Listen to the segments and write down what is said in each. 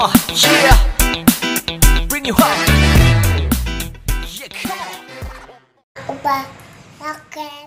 Yeah, bring you home. Yeah, come on. Opa, rocket.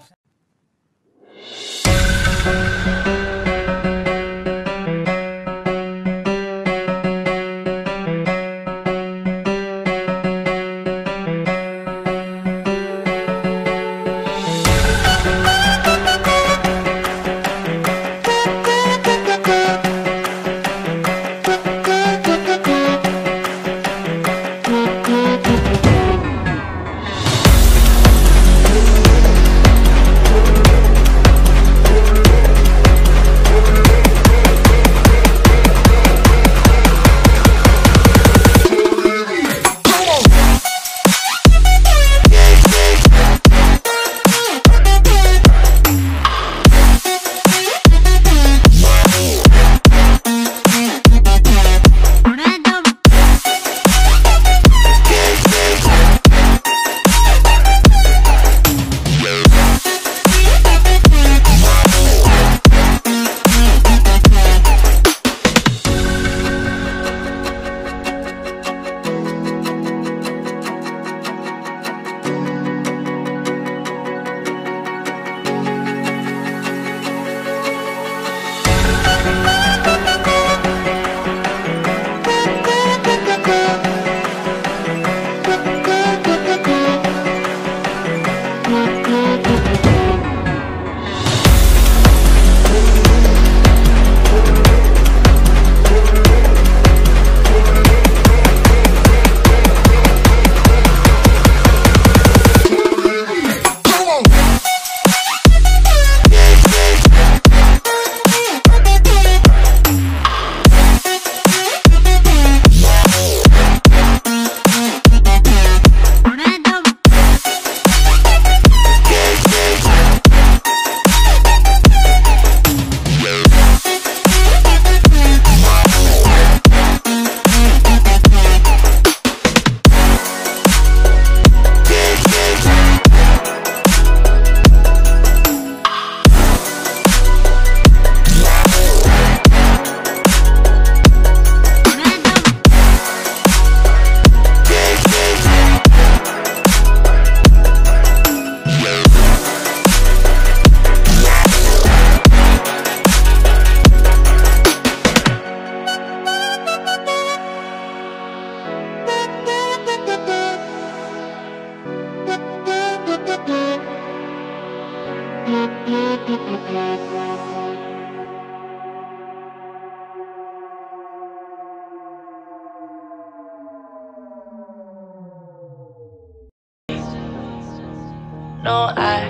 No, I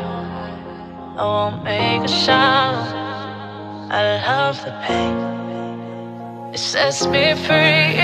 won't make a sound. I love the pain, it sets me free.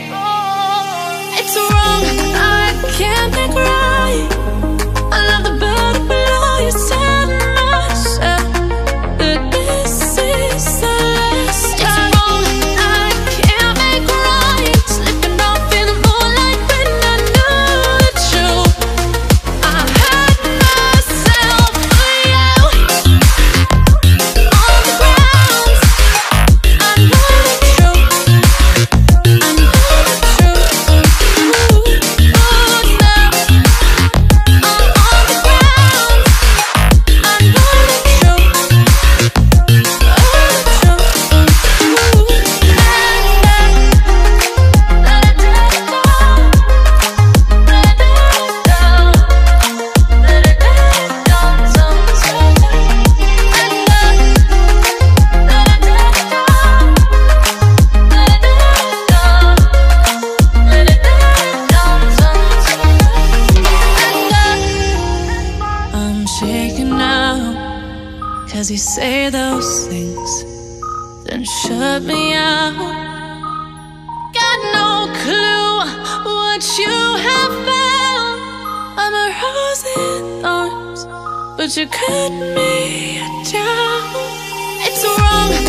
It's wrong, I can't make right. I love the bird below you, tell myself that this is the last time. It's wrong, I can't make right. Slipping off in the moonlight when I knew the truth. I hurt myself for you. On the ground, I know the truth. I know the truth. Oh, now I'm on the ground. I know the truth. I'm shaking now, 'cause you say those things, then shut me out. Got no clue what you have found. I'm a rose in thorns, but you cut me down. It's wrong,